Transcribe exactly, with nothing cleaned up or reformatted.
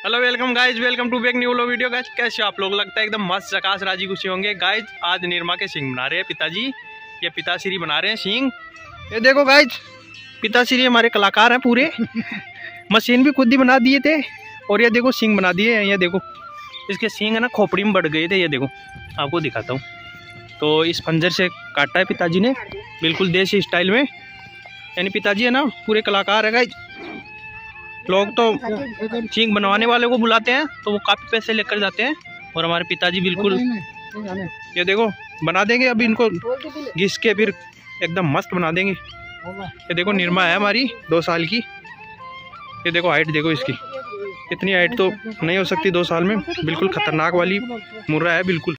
Hello welcome guys, welcome to back new low video. Guys कैसे आप लोग, लगता है एकदम मस्त चकास राजी खुशी होंगे। गाइज आज निर्मा के सिंग बना रहे हैं पिताजी, ये पिताश्री बना रहे हैं सिंग। ये देखो गाइज, पिताश्री हमारे कलाकार हैं पूरे। मशीन भी खुद ही बना दिए थे और ये देखो सिंग बना दिए हैं। ये देखो इसके सिंग है ना खोपड़ी में बढ़ गए थे। ये देखो आपको दिखाता हूँ। तो इस फंजर से काटा है पिताजी ने, बिल्कुल देसी स्टाइल में। यानी पिताजी है ना पूरे कलाकार है गाइज। लोग तो सिंग बनवाने वाले को बुलाते हैं तो वो काफ़ी पैसे लेकर जाते हैं, और हमारे पिताजी बिल्कुल ये देखो बना देंगे। अभी इनको घिस के फिर एकदम मस्त बना देंगे। ये देखो निर्मा है हमारी दो साल की। ये देखो हाइट देखो इसकी, इतनी हाइट तो नहीं हो सकती दो साल में। बिल्कुल खतरनाक वाली मुर्रा है बिल्कुल।